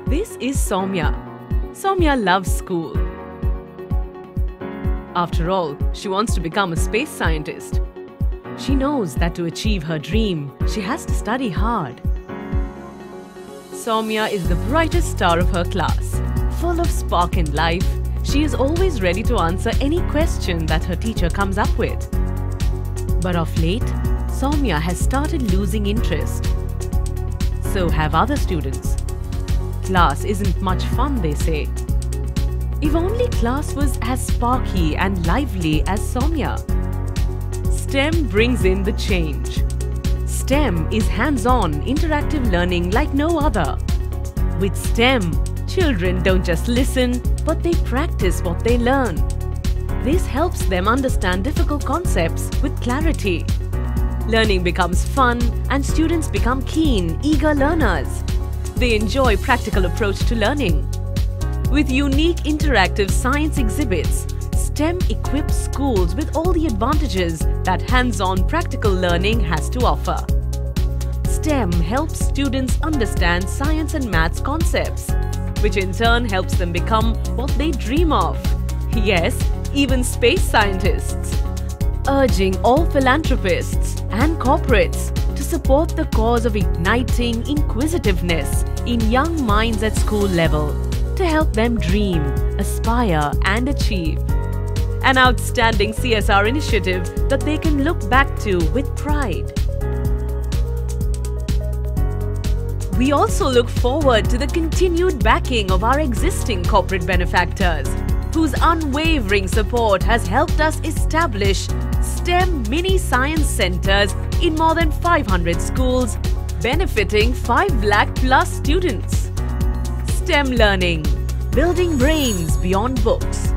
This is Soumya. Soumya loves school. After all, she wants to become a space scientist. She knows that to achieve her dream, she has to study hard. Soumya is the brightest star of her class. Full of spark in life, she is always ready to answer any question that her teacher comes up with. But of late, Soumya has started losing interest. So have other students. Class isn't much fun, they say. If only class was as sparky and lively as Soumya. STEM brings in the change. STEM is hands-on, interactive learning like no other. With STEM, children don't just listen, but they practice what they learn. This helps them understand difficult concepts with clarity. Learning becomes fun and students become keen, eager learners. They enjoy practical approach to learning. With unique interactive science exhibits, STEM equips schools with all the advantages that hands-on practical learning has to offer. STEM helps students understand science and maths concepts, which in turn helps them become what they dream of. Yes, even space scientists. Urging all philanthropists and corporates to support the cause of igniting inquisitiveness in young minds at school level to help them dream, aspire and achieve. An outstanding CSR initiative that they can look back to with pride. We also look forward to the continued backing of our existing corporate benefactors, whose unwavering support has helped us establish STEM mini science centers in more than 500 schools, benefiting 5 lakh plus students. STEM learning, building brains beyond books.